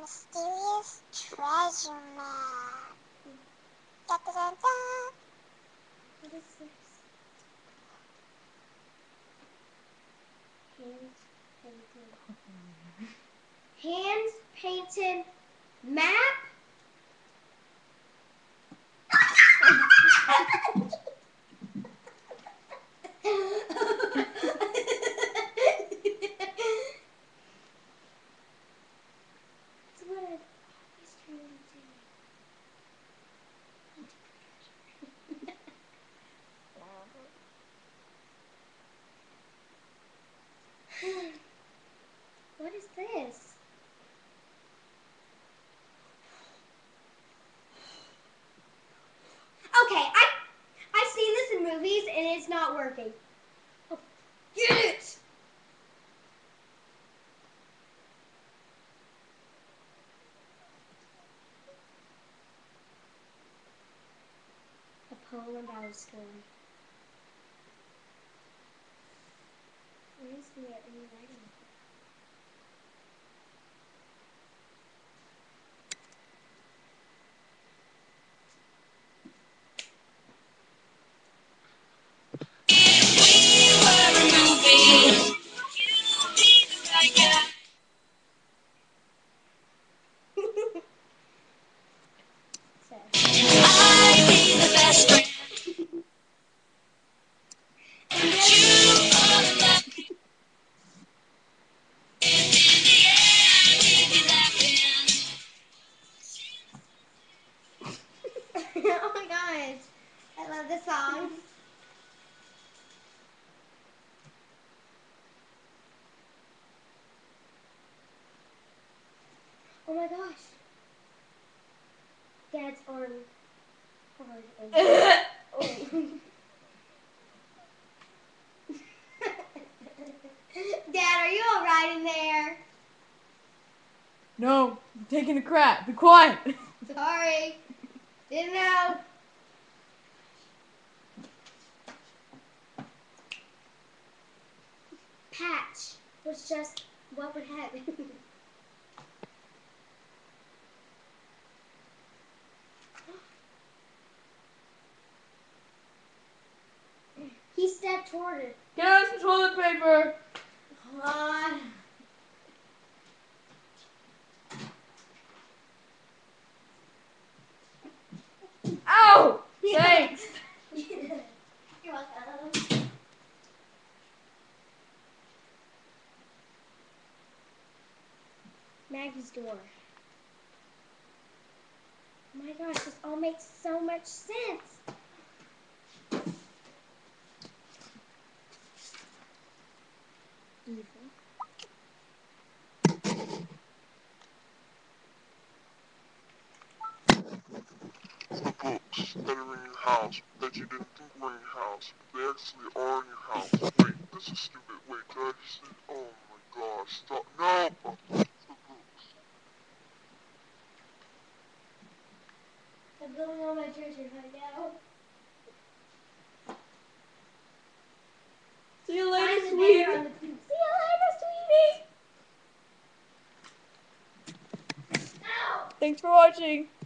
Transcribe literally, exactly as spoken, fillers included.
Mysterious treasure map. Da, da, da, da. What is this? Hands painted. Hands painted map? That's what I've always dreamed of doing. Hunting for treasure. What is this? Okay, I I've seen this in movies and it's not working. Oh, get it! A poem about a storm. Where is the any writing? I'd be the best friend. And you are the love. In the air, keep you laughing. Oh my gosh. I love this song. Oh my gosh. Dad's arm hard and oh. Dad, are you alright in there? No, I'm taking a crap. Be quiet. Sorry. Didn't know. Patch was just what would happen. He stepped toward it. Get us some toilet paper. Hold on. Ow! Thanks. You're welcome. Maggie's door. Oh my gosh, this all makes so much sense. Evil. The books that are in your house that you didn't think were in your house, they actually are in your house. Wait, this is stupid. Wait, did I just say, oh my gosh, stop. No! Oh, the books. I'm building all my treasure right now. See you later, Find the sweetie. bear on the poop. See you later, sweetie. Ow! Thanks for watching.